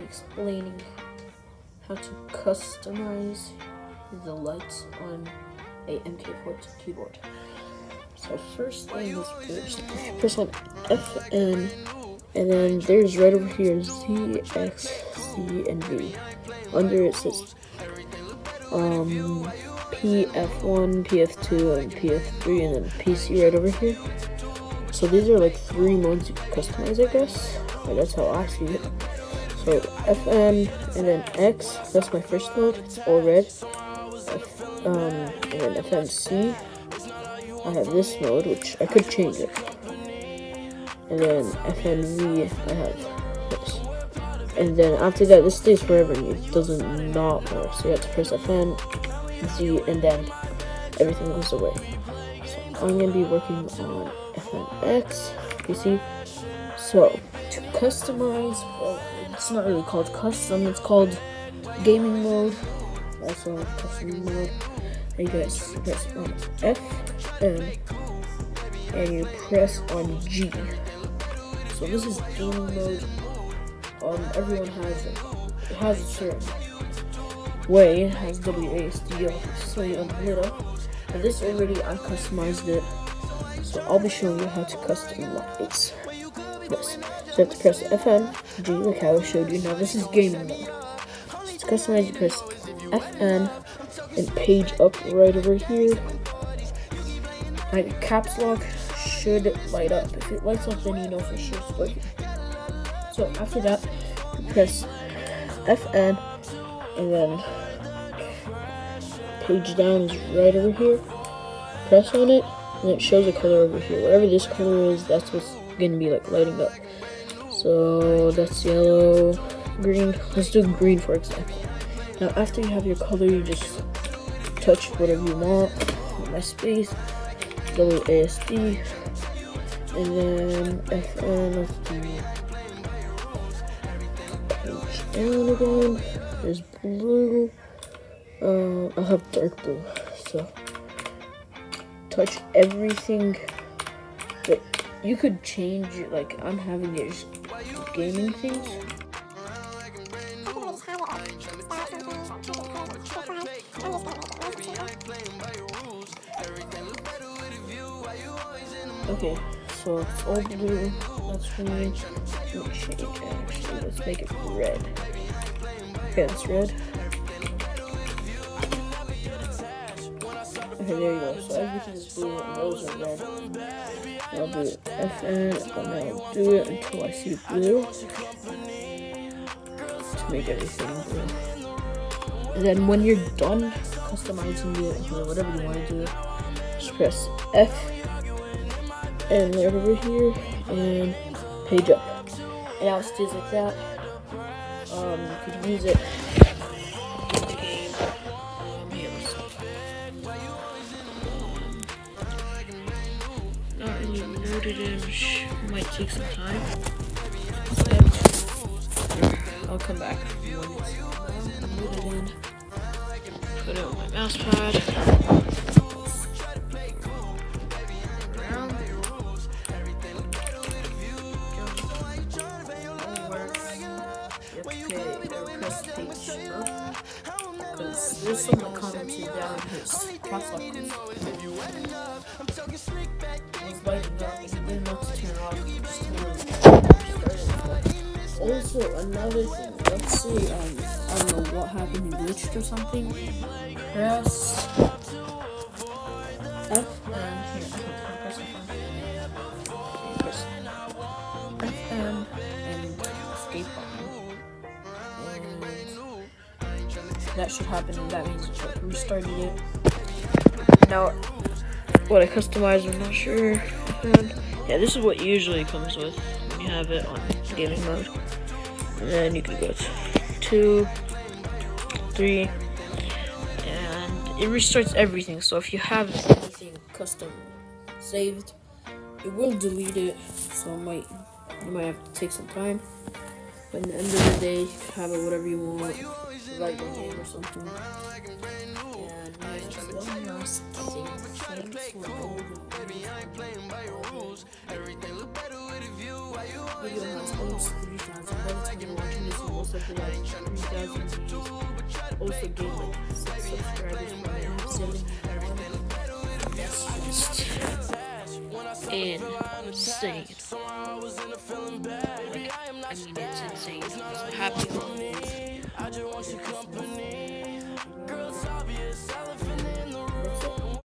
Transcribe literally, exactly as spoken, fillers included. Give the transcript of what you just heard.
explaining how to customize the lights on a M K fourteen keyboard. So first thing is first, press on F N, and then there's right over here Z, X, C, and V. Under it says um, P F one, P F two, and P F three, and then P C right over here. So these are like three modes you can customize, I guess. Or that's how I see it. So F N and then X, that's my first mode, it's all red. F, um, and then F N C, I have this mode, which I could change it. And then F N V, I have this. And then after that, this stays forever and it doesn't not work. So you have to press F N, Z, and then everything goes away. So I'm going to be working on F N X, you see. So to customize, well, it's not really called custom, it's called gaming mode. Also custom mode. And you guys press on F N and you press on G. So this is gaming mode. Um, everyone has it. It has a certain way. It has W A S D, so you unlit up. And this already I customized it. So I'll be showing you how to customize this. So you have to press F N, G, like how I showed you. Now this is gaming mode. So to customize, you press F N and page up right over here. Now your caps lock should light up. If it lights up, then you know for sure it's working. So after that, you press F N and then page down is right over here. Press on it and it shows a color over here. Whatever this color is, that's what's gonna be like lighting up. So that's yellow, green. Let's do green for example. Now after you have your color, you just touch whatever you want. My space, W A S D, and then F N. Let's do page down again. There's blue. Uh, I'll have dark blue. So touch everything. But you could change it. Like I'm having it just gaming things. Okay, so it's all blue. That's fine. Let me change it. Actually, let's make it red. Okay, it's red. Okay, there you go. So everything is blue and those are red. I'll do F N and I'll do it until I see blue to make everything blue. And then when you're done customizing it or whatever you want to do, just press F and right over here and page up. And now it stays like that. Um, you could use it in the game. Um, yeah, not really loaded in, which might take some time. So, I'll come back when it's loaded in. Put it on my mouse pad. Because there's someone commented down his caps lock was lighting up and he didn't know to turn off. Just also, another thing, let's say, um, I don't know what happened, he glitched or something. Press F and here, press F and press F and and escape button. That should happen, and that means it's like restarting it. Now, what I customized, I'm not sure. And yeah, this is what usually comes with when you have it on gaming mode. And then you can go to two, three, and it restarts everything. So if you have anything custom saved, it will delete it. So it might you might have to take some time. But at the end of the day, you can have it whatever you want. Like a game or something. And there's one last thing. Thanks for all the video has almost three thousand. By the time you're watching this, also put like three thousand views. Also gained like six subscribers when I have seventy-one. That's just insane. Like, I mean, it's insane. So happy holidays.